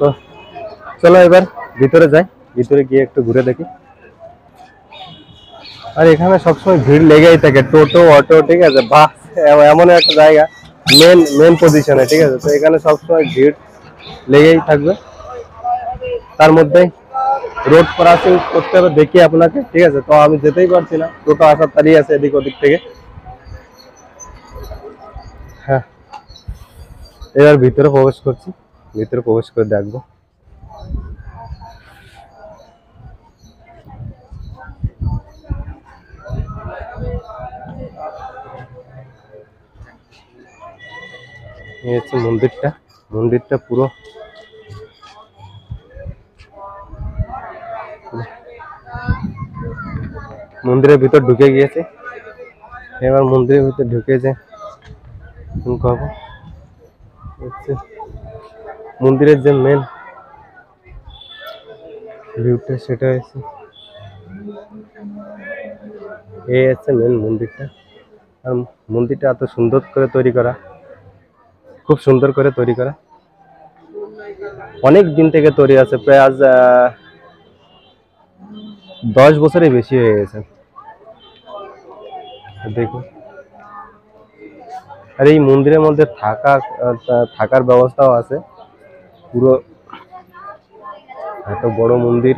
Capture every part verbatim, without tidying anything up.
তো চলো এবার ভিতরে যাই, ভিতরে গিয়ে একটু ঘুরে দেখি। আর এখানে সবসময় ভিড় লেগেই থাকে, টোটো অটো, ঠিক আছে, বাস, এমন একটা জায়গা মেন মেন পজিশনে, ঠিক আছে। তো এখানে সবসময় ভিড় লেগেই থাকবে। তার মধ্যে রোড ক্রসিং করতে হবে দেখি আপনাকে, ঠিক আছে। তো আমি যেতেই পারছি না, টোটো আসার দাঁড়িয়ে আছে এদিক ওদিক থেকে। হ্যাঁ, এবার ভিতরে প্রবেশ করছি, ভিতরে প্রবেশ করে দেখবো। এই হচ্ছে মন্দিরটা, মন্দিরটা পুরো মন্দিরের ভিতর ঢুকে গিয়েছে। এবার মন্দিরের ভিতর ঢুকে যে করবো হচ্ছে মন্দিরের যে মেন ভিউটা, সেটা হচ্ছে এই হচ্ছে মেন মন্দিরটা। আর মন্দিরটা এত সুন্দর করে তৈরি করা, খুব সুন্দর করে তৈরি করা, অনেক দিন থেকে তৈরি আছে, প্রায় আজ দশ বছরের বেশি হয়ে গেছে। দেখুন, আর এই মন্দিরের মধ্যে থাকা থাকার ব্যবস্থাও আছে। পুরো এত বড় মন্দির,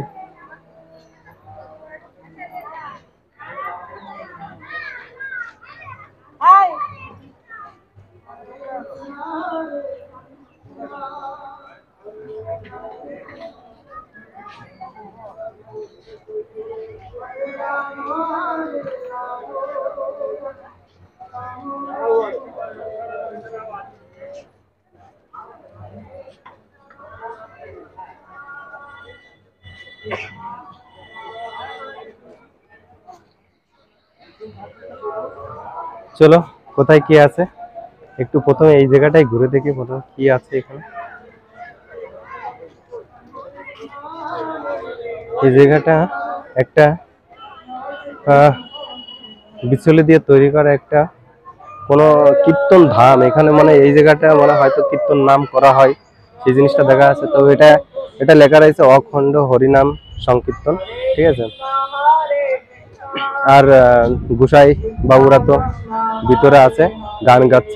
চলো কোথায় কি আছে একটু প্রথমে এই জায়গাটাই ঘুরে দেখি, প্রথমে কি আছে এখানে। এই জায়গাটা একটা বিচুলি দিয়ে তৈরি করা একটা কোনো কীর্তন ধাম এখানে, মানে এই জায়গাটা মানে হয়তো কীর্তন নাম করা হয়, সেই জিনিসটা দেখা আছে। তো এটা এটা লেখা রয়েছে অখণ্ড হরিনাম সংকীর্তন, ঠিক আছে। আর গোসাই বাবুরা তো ভিতরে আছে, গান গাচ্ছে।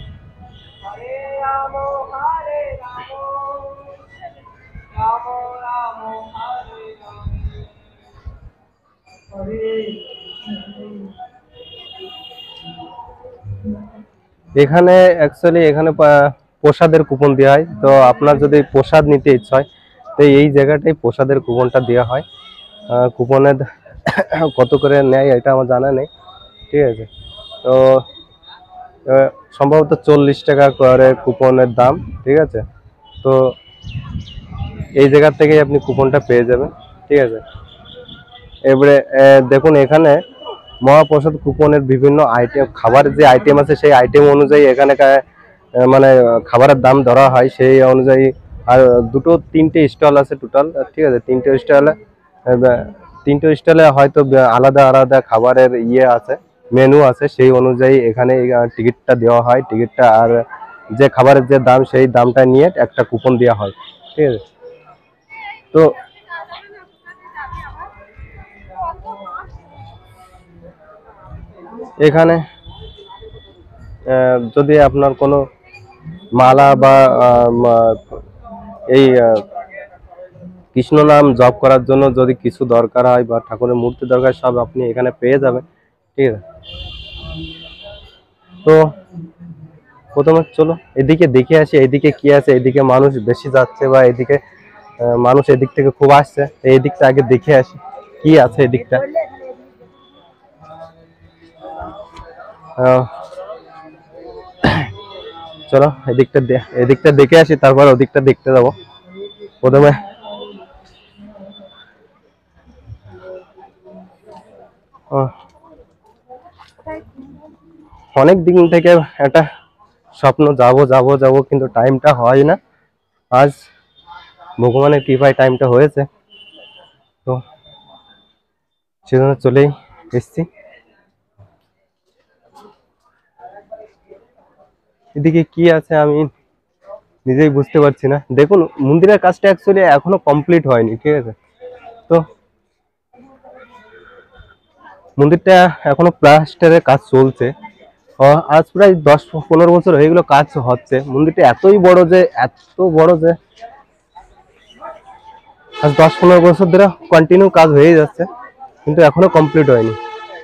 এখানে অ্যাকচুয়ালি এখানে প্রসাদের কুপন দেওয়া হয়। তো আপনার যদি প্রসাদ নিতে ইচ্ছা হয় তো এই জায়গাটাই প্রসাদের কুপনটা দেওয়া হয়। কুপনের কত করে নেয় এটা আমার জানা নেই, ঠিক আছে। তো সম্ভবত চল্লিশ টাকা করে কুপনের দাম, ঠিক আছে। তো এই জায়গা থেকেই আপনি কুপনটা পেয়ে যাবেন, ঠিক আছে। এবারে দেখুন এখানে মহাপ্রসাদ কুপনের বিভিন্ন আইটেম, খাবারের যে আইটেম আছে সেই আইটেম অনুযায়ী এখানে মানে খাবারের দাম ধরা হয় সেই অনুযায়ী। আর দুটো তিনটে স্টল আছে টোটাল, ঠিক আছে। তিনটে স্টলে তিনটে স্টলে হয়তো আলাদা আলাদা খাবারের ইয়ে আছে, মেনু আছে, সেই অনুযায়ী এখানে টিকিটটা দেওয়া হয়। টিকিটটা আর যে খাবারের যে দাম সেই দামটা নিয়ে একটা কুপন দেওয়া হয়, ঠিক আছে। তো এখানে যদি আপনার কোনো মালা বা এই কৃষ্ণ নাম জপ করার জন্য যদি কিছু দরকার হয় বা ঠাকুরের মূর্তি দরকার, সব আপনি এখানে পেয়ে যাবেন, ঠিক আছে। তো প্রথমে চলো এদিকে দেখে আসি, এদিকে কি আছে। এদিকে মানুষ বেশি যাচ্ছে বা এদিকে মানুষ এদিক থেকে খুব আসছে, এই দিকটা আগে দেখে আসি কি আছে এদিকটা। চলো এদিকটা এদিকটা দেখে আসি, তারপর ওদিকটা দেখতে যাবো। প্রথমে অনেক দিন থেকে একটা স্বপ্ন, যাব যাব যাব কিন্তু টাইমটা হয় না। আজ ভগবানের কৃপায় টাইমটা হয়েছে, তো সেজন্য চলেই এসছি। এদিকে কি আছে আমি নিজেই বুঝতে পারছি না। দেখুন মন্দিরের কাজটা অ্যাকচুয়ালি এখনো কমপ্লিট হয়নি, ঠিক আছে। তো মন্দিরটা এখনো প্লাস্টারের কাজ চলছে। আ- আজ প্রায় দশ পনেরো বছর হয়ে গেলো কাজ হচ্ছে। মন্দিরটা এতই বড় যে এত বড় যে আজ দশ পনেরো বছর ধরে কন্টিনিউ কাজ হয়ে যাচ্ছে, কিন্তু এখনো কমপ্লিট হয়নি।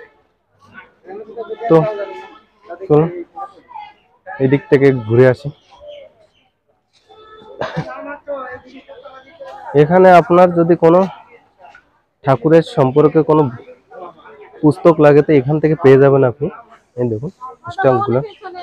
তো চলুন এই দিক থেকে ঘুরে আসি। এখানে আপনার যদি কোনো ঠাকুরের সম্পর্কে কোনো পুস্তক লাগে তো এখান থেকে পেয়ে যাবেন আপনি। এই দেখুন স্ট্যাম্পগুলো।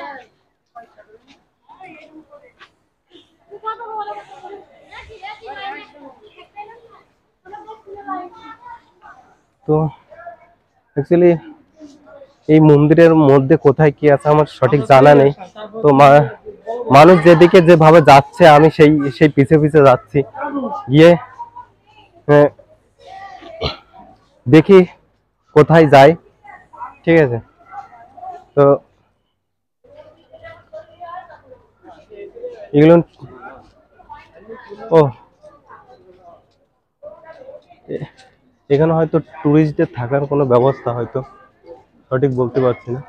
তো অ্যাকচুয়ালি এই মন্দিরের মধ্যে কোথায় কি আছে আমার সঠিক জানা নেই। তো মা- মানুষ যেদিকে যেভাবে যাচ্ছে আমি সেই সেই পিছে পিছে যাচ্ছি, গিয়ে আহ, দেখি কোথায় যায়, ঠিক আছে। তো এগুলো ও এ- এখানে হয়তো ট্যুরিস্টদের থাকার কোনো ব্যবস্থা হয়তো, সঠিক বলতে পারছি না।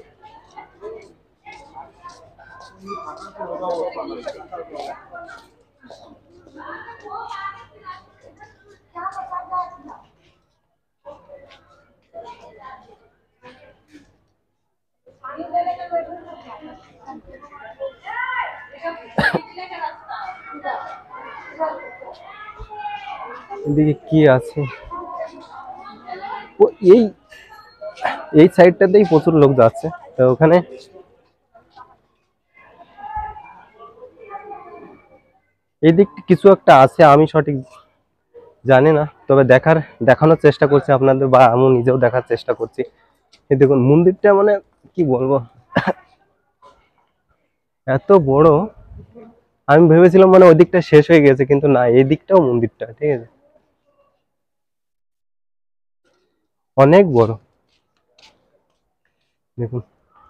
এদিকে কি আছে, ও এই এই সাইডটাতেই প্রচুর লোক যাচ্ছে। তো ওখানে এই দিক কিছু একটা আছে, আমি সঠিক জানি না, তবে দেখার দেখানোর চেষ্টা করছি আপনাদের, বা আমি নিজেও দেখার চেষ্টা করছি। এই দেখুন মন্দিরটা মানে কি বলবো, এত বড়। আমি ভেবেছিলাম মানে ওই দিকটা শেষ হয়ে গেছে, কিন্তু না, এই দিকটাও মন্দিরটা, ঠিক আছে, অনেক বড়। দেখুন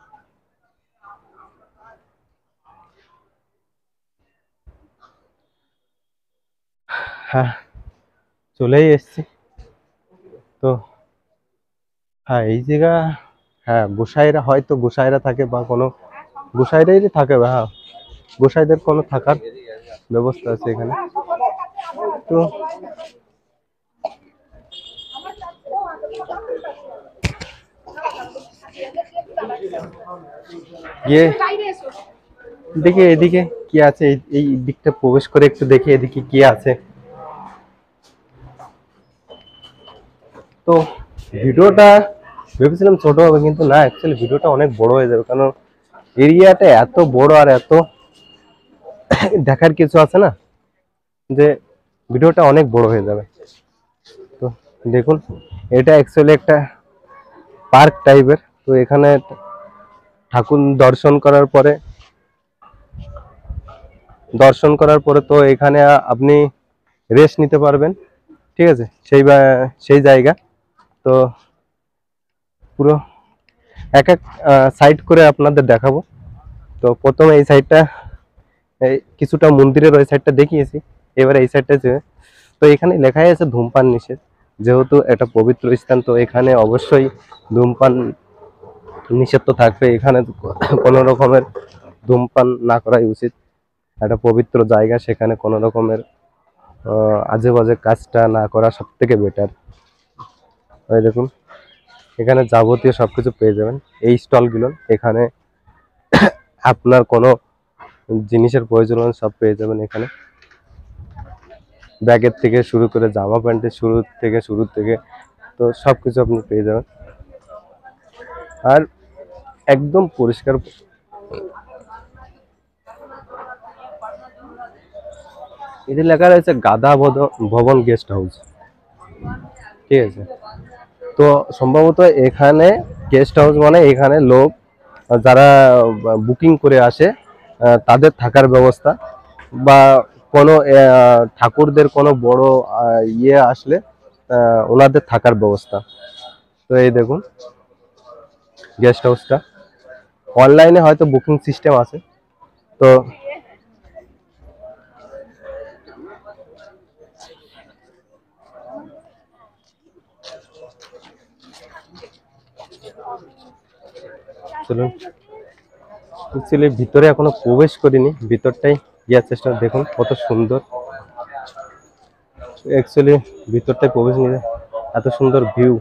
হ্যাঁ, চলেই এসছি। তো হ্যাঁ এই জায়গা, হ্যাঁ গোসাইরা হয়তো গোসাইরা থাকে বা কোনো গোসাইরাই থাকে, হ্যাঁ গোসাইদের কোনো থাকার ব্যবস্থা আছে এখানে। তো ইয়ে দেখি এদিকে কি আছে, এই এই দিকটা প্রবেশ করে একটু দেখি এদিকে কি আছে। তো ভিডিওটা ভেবেছিলাম ছোট হবে, কিন্তু না, অ্যাকচুয়ালি ভিডিওটা অনেক বড় হয়ে যাবে, কারণ এরিয়াটা এত বড় আর এত দেখার কিছু আছে না, যে ভিডিওটা অনেক বড় হয়ে যাবে। তো দেখুন এটা অ্যাকচুয়ালি একটা পার্ক টাইপের। তো এখানে ঠাকুর দর্শন করার পরে দর্শন করার পরে তো এখানে আপনি রেস্ট নিতে পারবেন, ঠিক আছে, সেই বা- সেই জায়গা। তো পুরো এক এক সাইড করে আপনাদের দেখাবো। তো প্রথমে এই সাইডটা, এই কিছুটা মন্দিরের ওই সাইডটা দেখিয়েছি, এবারে এই সাইডটা যে, তো এখানে লেখাই আছে ধূমপান নিষেধ। যেহেতু এটা পবিত্র স্থান, তো এখানে অবশ্যই ধূমপান নিষেধ তো থাকবে। এখানে কোনো রকমের ধূমপান না করাই উচিত। একটা পবিত্র জায়গা, সেখানে কোনো রকমের আহ, আজে বাজে কাজটা না করা সব থেকে বেটার। ওই দেখুন এখানে যাবতীয় সবকিছু পেয়ে যাবেন এই স্টলগুলো। এখানে আপনার কোনো জিনিসের প্রয়োজন হলে সব পেয়ে যাবেন এখানে, ব্যাগের থেকে শুরু করে জামা প্যান্টের শুরু থেকে শুরু থেকে তো সবকিছু আপনি পেয়ে যাবেন। আর একদম পরিষ্কার। এটি লেখা রয়েছে গাধা ভদ- ভবন গেস্ট হাউস, ঠিক আছে। তো সম্ভবত এখানে গেস্ট হাউস মানে এখানে লোক যারা বুকিং করে আসে আহ, তাদের থাকার ব্যবস্থা, বা কোনো আহ, ঠাকুরদের কোনো বড় আহ, ইয়ে আসলে আহ, ওনাদের থাকার ব্যবস্থা। তো এই দেখুন গেস্ট হাউসটা, অনলাইনে হয়তো বুকিং সিস্টেম আছে। তো চলুন, অ্যাকচুয়ালি ভিতরে এখনো প্রবেশ করিনি, ভিতরটাই গিয়ার চেষ্টা। দেখুন কত সুন্দর, অ্যাকচুয়ালি ভিতরটাই প্রবেশ নিয়ে এত সুন্দর ভিউ।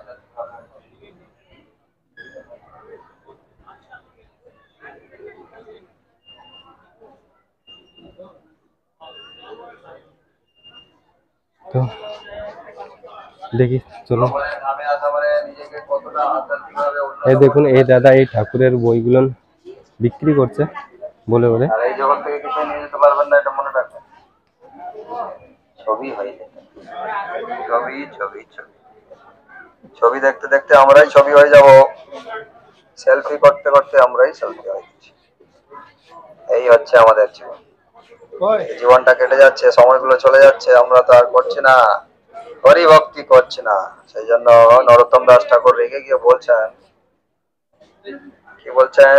তো দেখি চলো, এই দেখুন এই দাদা এই ঠাকুরের বইগুলো বিক্রি করছে বলে বলে। আর এই জগৎ থেকে কিছু নিয়ে যেতে পারবেন না, এটা মনে রাখবেন। ছবি হয়ে যেতে, ছবি ছবি ছবি ছবি দেখতে দেখতে আমরাই ছবি হয়ে যাব, সেলফি করতে করতে আমরাই সেলফি হয়ে যাচ্ছি। এই হচ্ছে আমাদের জীবন। জীবনটা কেটে যাচ্ছে, সময়গুলো চলে যাচ্ছে, আমরা তো আর করছি না, হরি ভক্তি করছি না। সেই জন্য নরোত্তম দাস ঠাকুর রেগে গিয়ে বলছেন, কি বলছেন,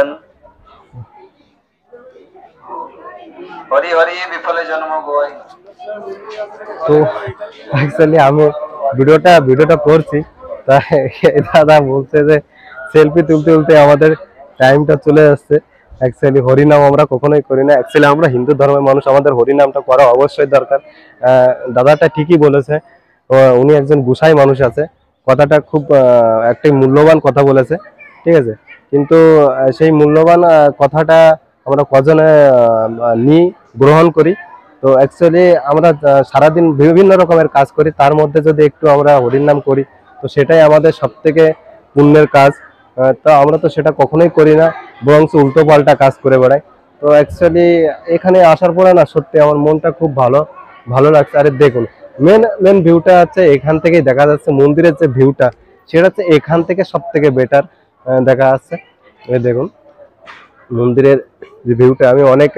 হরি হরি বিফলে জন্ম বই। তো অ্যাকচুয়ালি আমি ভিডিওটা ভিডিওটা করছি, তাই দাদা বলছে যে সেলফি তুলতে তুলতে আমাদের টাইমটা চলে যাচ্ছে। অ্যাকচুয়ালি হরিনাম আমরা কখনোই করি না, অ্যাকচুয়ালি আমরা হিন্দু ধর্মের মানুষ, আমাদের হরিনামটা করা অবশ্যই দরকার। দাদাটা ঠিকই বলেছে, উনি একজন গুসাই মানুষ আছে, কথাটা খুব একটি মূল্যবান কথা বলেছে, ঠিক আছে। কিন্তু সেই মূল্যবান কথাটা আমরা কজনে নিই, গ্রহণ করি। তো অ্যাকচুয়ালি আমরা সারাদিন বিভিন্ন রকমের কাজ করি, তার মধ্যে যদি একটু আমরা হরির নাম করি তো সেটাই আমাদের সব থেকে পুণ্যের কাজ। তো আমরা তো সেটা কখনোই করি না, বরং উল্টো পাল্টা কাজ করে বেড়াই। তো অ্যাকচুয়ালি এখানে আসার পরে না সত্যি আমার মনটা খুব ভালো ভালো লাগছে। আরে দেখুন মেন মেন ভিউটা হচ্ছে এখান থেকেই দেখা যাচ্ছে, মন্দিরের যে ভিউটা সেটা হচ্ছে এখান থেকে সব থেকে বেটার দেখা যাচ্ছে। এই দেখুন মন্দিরের যে ভিউটা, আমি অনেক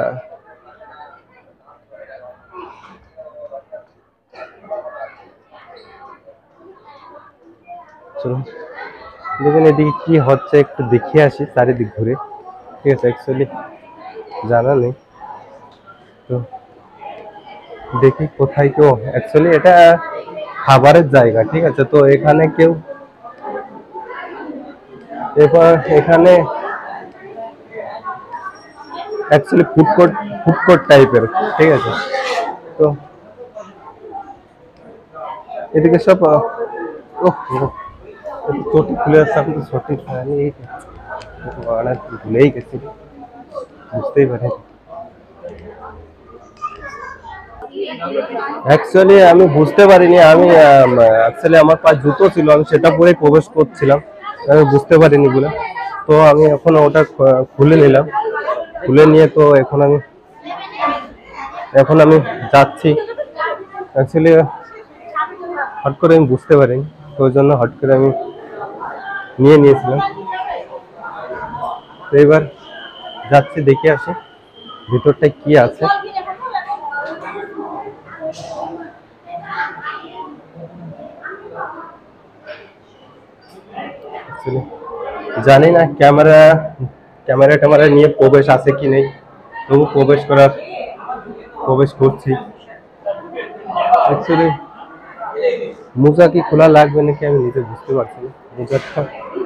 দেখুন এদিকে কি হচ্ছে একটু দেখিয়ে আসি চারিদিক ঘুরে, ঠিক আছে। অ্যাকচুয়ালি জানা নেই, তো দেখি কোথায় কেউ, অ্যাকচুয়ালি এটা খাবারের জায়গা, ঠিক আছে। তো এখানে কেউ এবার এখানে actually food court food court টাইপের, ঠিক আছে। তো এদিকে সব ও চটি খুলে আসছে, আমি তো চটি ভুলেই গেছি, বুঝতেই পারি। অ্যাকচুয়ালি আমি বুঝতে পারিনি, আমি অ্যাকচুয়ালি আমার পায়ে জুতো ছিল, আমি সেটা পরে প্রবেশ করছিলাম, আমি বুঝতে পারিনি বলে। তো আমি এখন ওটা খুলে নিলাম, খুলে নিয়ে তো এখন আমি এখন আমি যাচ্ছি। অ্যাকচুয়ালি হট করে আমি বুঝতে পারিনি, তো ওই জন্য হট করে আমি নিয়ে নিয়েছিলাম। তো এবার যাচ্ছি, দেখে আসি ভিতরটা কি আছে। জানি না ক্যামেরা ক্যামেরা ট্যামেরা নিয়ে প্রবেশ আছে কি নেই, তবু প্রবেশ করার প্রবেশ করছি। অ্যাকচুয়ালি মোজা কি খোলা লাগবে নাকি আমি নিজে বুঝতে পারছি না। মোজাটা